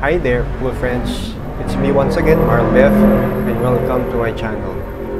Hi there, cool friends. It's me once again, Marl Bev, and welcome to my channel.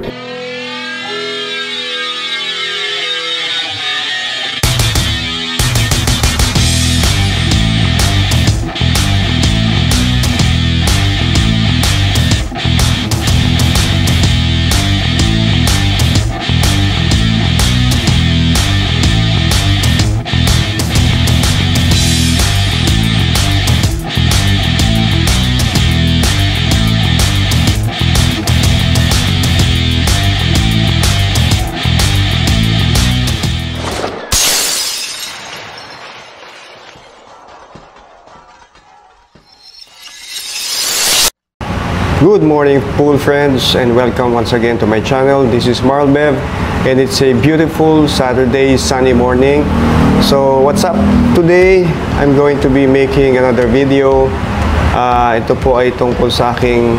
Good morning, pool friends, and welcome once again to my channel. This is Marl Bev, and it's a beautiful Saturday sunny morning. So what's up? Today I'm going to be making another video. Ito po ay tungkol sa aking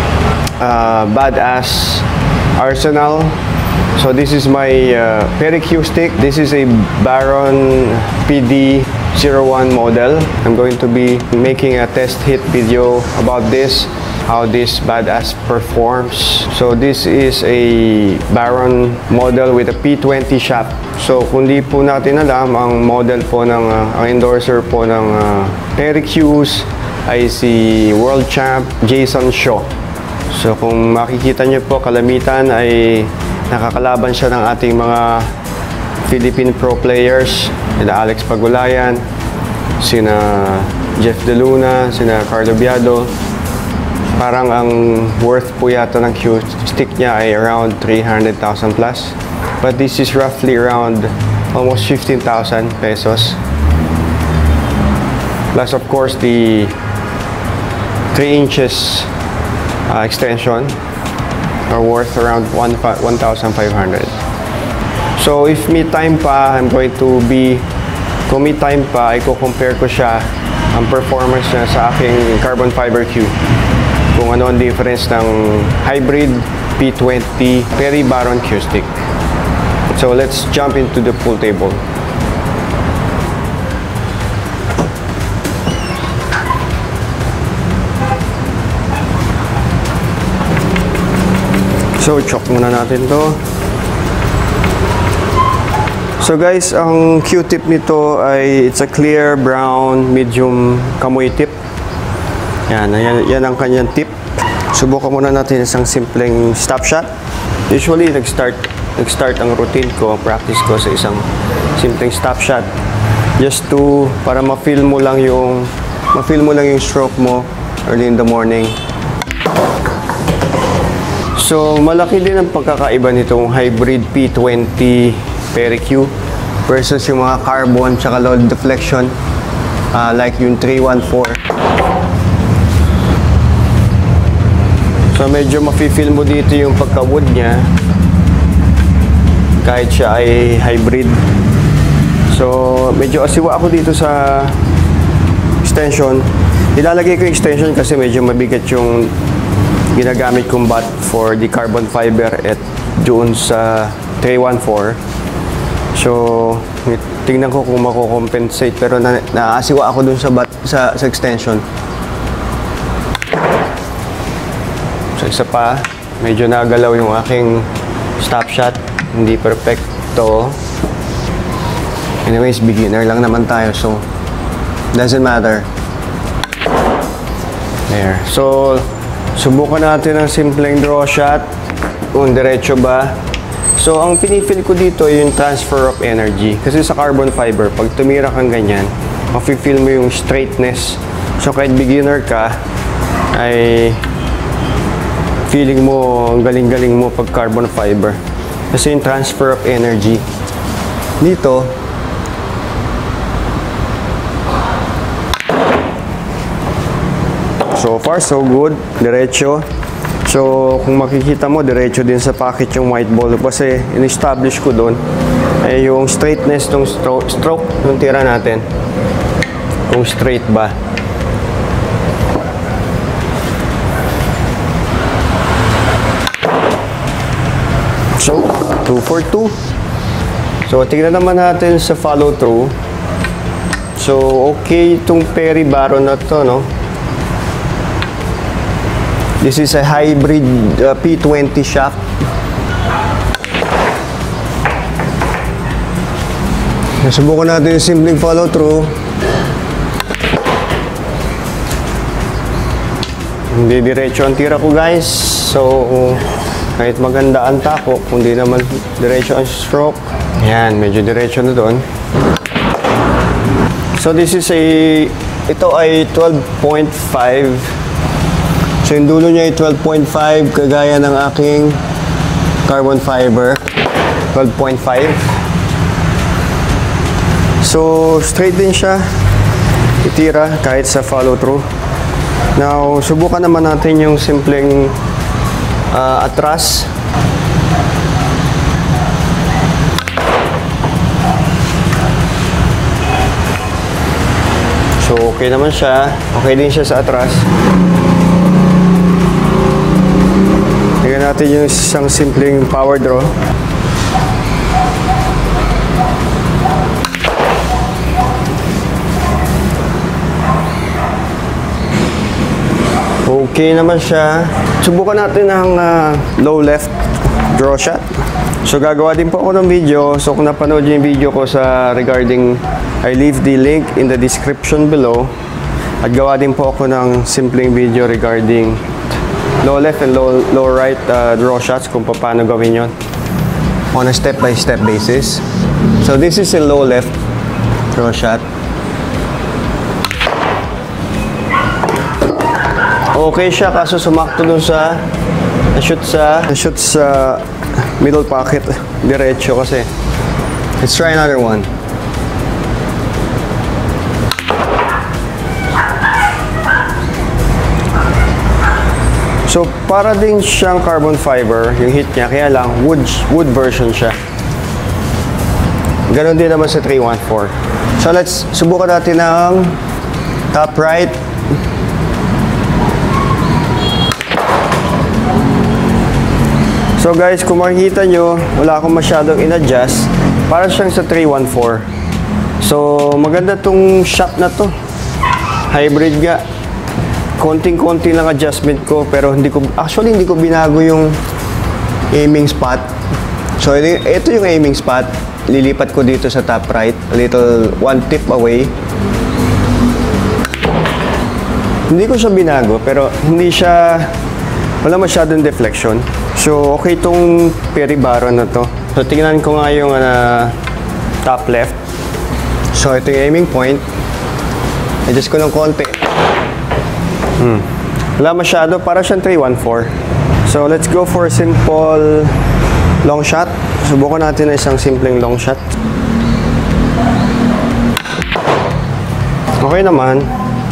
badass arsenal. So this is my PeriQ stick. This is a Baron PD01 model. I'm going to be making a test hit video about this, how this badass performs. So this is a Baron model with a P20 shaft. So kung di po natin alam, ang model po ng ang endorser po ng PeriQs ay si World Champ Jason Shaw. So kung makikita nyo po, kalamitan ay nakakalaban siya ng ating mga Philippine pro players, sina Alex Pagulayan, sina Jeff De Luna, sina Carlo Biado. Parang ang worth po yata ng Q stick niya ay around 300,000 plus. But this is roughly around almost 15,000 pesos. Plus of course the 3 inches extension are worth around 1,500. So if may time pa, I'm going to be, kung may time pa, i-compare ko siya, ang performance niya sa aking carbon fiber Q. Kung ano ang difference ng hybrid P20 Peri Baron Q stick. So let's jump into the pool table. So choke muna natin to. So guys, ang Q-tip nito ay it's a clear brown medium kamoy tip. Yan ang kanyang tip. Subukan muna natin isang simpleng stop shot. Usually, nag-start ang routine ko, practice ko sa isang simpleng stop shot. Just to, para ma-feel mo lang yung stroke mo early in the morning. So, malaki din ang pagkakaiba nitong hybrid P20 PeriQ versus yung mga carbon tsaka low deflection like yung 314. So medyo mafe-feel mo dito yung pagka-wood niya kahit siya ay hybrid. So medyo asiwa ako dito sa extension. Ilalagay ko yung extension kasi medyo mabigat yung ginagamit kong bat for the carbon fiber at doon sa 314. So tingnan ko kung mako-compensate, pero naasiwa ako dun sa bat sa extension. So isa pa, medyo nagalaw yung aking stop shot, hindi perfecto. Anyways, beginner lang naman tayo, so doesn't matter. There. So subukan natin ang simpleng draw shot, kung diretso ba. So ang pinifeel ko dito yung transfer of energy, kasi sa carbon fiber pag tumira kang ganyan, mafe-feel mo yung straightness. So kahit beginner ka ay feeling mo, ang galing-galing mo pag carbon fiber. Kasi yung transfer of energy. Dito, so far so good, diretso. So kung makikita mo, diretso din sa pocket yung white ball. Kasi in-establish ko doon ay yung straightness ng stroke ng tira natin. Kung straight ba. So, 2 for 2. So, tingnan naman natin sa follow through. So, okay itong Peri Baron na to, no? This is a hybrid P20 shaft. Subukan natin yung simpleng follow through. Hindi diretso ang tira ko, guys. So, kahit maganda ang tako, kundi naman diretso ang stroke. Yan, medyo diretso na doon. So, ito ay 12.5. So, yung dulo niya ay 12.5, kagaya ng aking carbon fiber. 12.5. So, straight din siya itira kahit sa follow through. Now, subukan naman natin yung simpleng atras. So, okay naman siya. Okay din siya sa atras. Tingnan natin yung isang simpleng power draw. Okay naman siya. Subukan natin ang low left draw shot. So gagawa din po ako ng video. So kung napanood niyo yung video ko sa regarding, I leave the link in the description below. At gawa din po ako ng simpleng video regarding low left and low right draw shots, kung paano gawin yon on a step-by-step basis. So this is a low left draw shot. Okay siya, kaso sumakto dun sa na-shoot sa middle pocket diretso kasi. Let's try another one. So para din siyang carbon fiber yung hit niya, kaya lang wood version siya. Ganon din naman sa 314. So let's subukan natin ang top right. So guys, kung makikita nyo, wala akong masyadong in-adjust. Para siyang sa 314. So maganda tong shot na to. Hybrid nga. Konting-konti lang adjustment ko, pero hindi ko binago yung aiming spot. So ito yung aiming spot. Lilipat ko dito sa top right, a little one tip away. Hindi ko siya binago, pero wala masyadong deflection. So okay itong Perry Baron na to. So tingnan ko nga yung top left. So ito yung aiming point. Adjust ko ng konti. Wala masyado, para siyang 314. So let's go for a simple long shot. Subukan natin na isang simpleng long shot. Okay naman.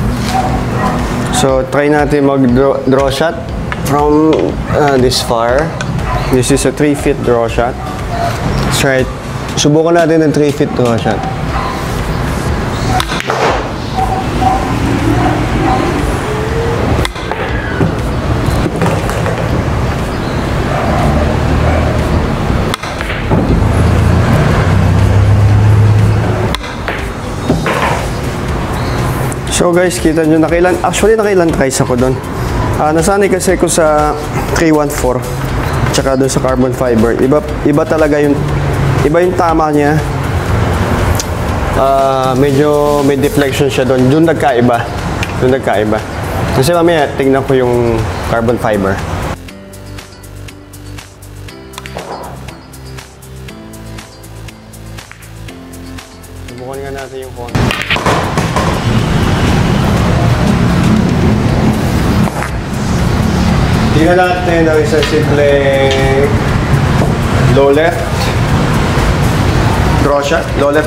So try natin mag-draw shot from this far. This is a 3 feet draw shot. Let's try it. Subukan natin ng 3 feet draw shot. So guys, kita nyo, nakailan tries ako doon. Nasanay kasi ko sa 314 tsaka doon sa carbon fiber. Iba talaga yung tama niya. Medyo may deflection siya doon. Doon nagkaiba. Kasi mamaya tingnan ko yung carbon fiber. Subukan nga natin yung konti. Tingnan natin ang isang simpleng low left draw shot.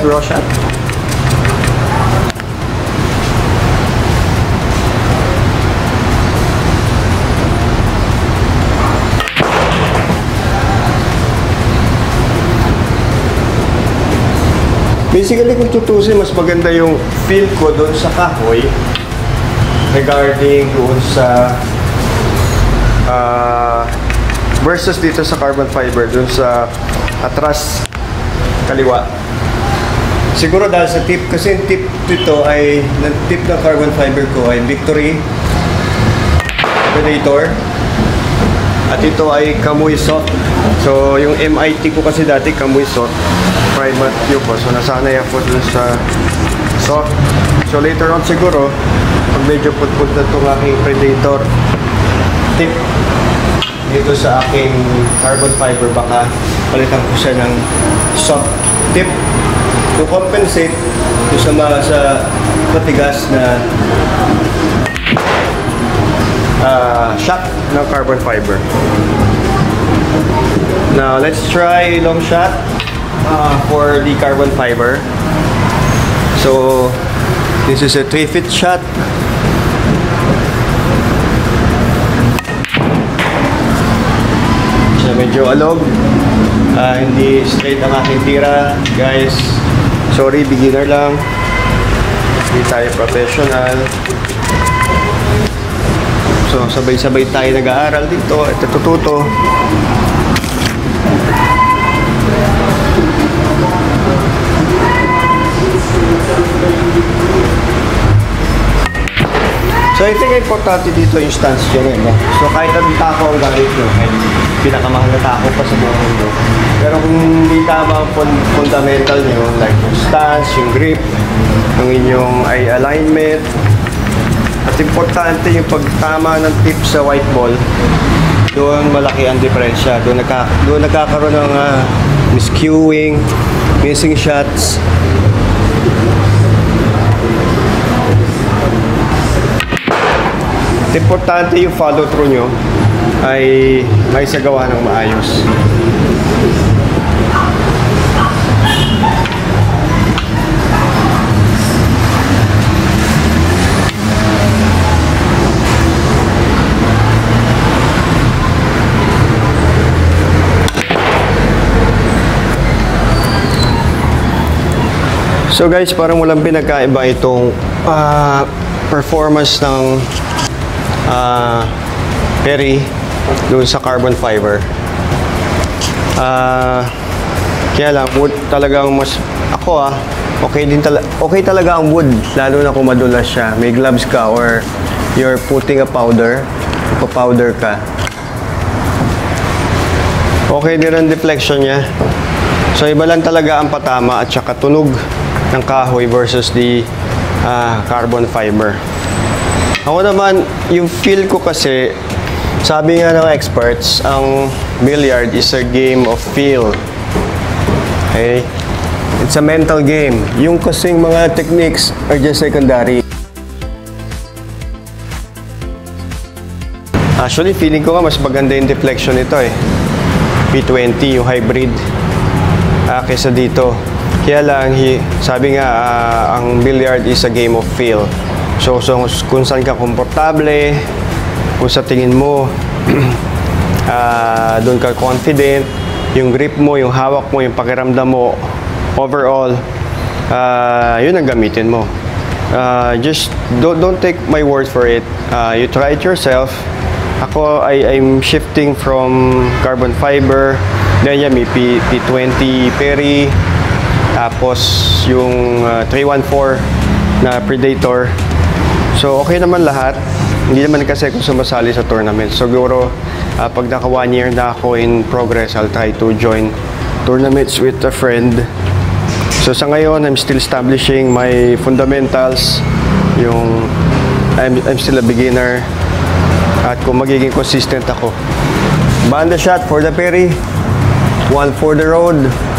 Basically, kung tutusin, mas maganda yung feel ko doon sa kahoy regarding doon sa versus dito sa carbon fiber dun sa atras kaliwa. Siguro dahil sa tip, kasi yung tip dito ay tip ng carbon fiber ko ay Victory Predator. At ito ay Kamui Soft. So, yung MIT ko kasi dati Kamui Soft. Private tube po. So, nasanay ako dun sa soft. So, later on siguro, pag medyo put-put na itong aking Predator tip dito sa aking carbon fiber, baka palitan ko siya ng soft tip to compensate sa matigas na shot ng carbon fiber. Now, let's try long shot for the carbon fiber. So, this is a 3-feet shot. So, medyo alog. Hindi straight ang aking tira. Guys, sorry, beginner lang. Hindi tayo professional. So, sabay-sabay tayo nag-aaral dito at natututo. So, I think importante dito yung stance nyo rin, no? So, kahit anong tako ang gamit nyo, kahit pinakamahal na tako pa sa mga mundo, pero kung hindi tama ang fundamental nyo, like yung stance, yung grip, yung inyong eye alignment, at importante yung pagtama ng tip sa white ball, doon malaki ang diferensya. Doon nagkakaroon ng miscuing, missing shots. Importante yung follow through nyo ay may sagawa ng maayos. So guys, parang walang pinagkaiba itong performance ng Perry doon sa carbon fiber. Kaya lang, wood talagang mas ako okay talaga ang wood, lalo na kung madulas siya. May gloves ka or you're putting a powder, ipa-powder ka. Okay din ang deflection niya. So iba lang talaga ang patama at saka tunog ng kahoy versus the carbon fiber. Ako naman, yung feel ko kasi, sabi nga ng experts, ang billiard is a game of feel. Okay? It's a mental game. Yung kasing mga techniques are just secondary. Actually, feeling ko nga mas maganda yung deflection nito eh. P20, yung hybrid, kaysa dito. Kaya lang, sabi nga, ang billiard is a game of feel. So kung saan ka komportable, kung sa tingin mo, doon ka confident, yung grip mo, yung hawak mo, yung pakiramdam mo, overall, yun ang gamitin mo. Just don't take my word for it. You try it yourself. Ako, I'm shifting from carbon fiber, then yan, may P20 Perry, tapos yung 314 na Predator. So, okay naman lahat. Hindi naman kasi ako sumasali sa tournament. Siguro, pag naka 1 year na ako in progress, I'll try to join tournaments with a friend. So, sa ngayon, I'm still establishing my fundamentals. I'm still a beginner. At kung magiging consistent ako. Banda shot for the Perry. 1 for the road.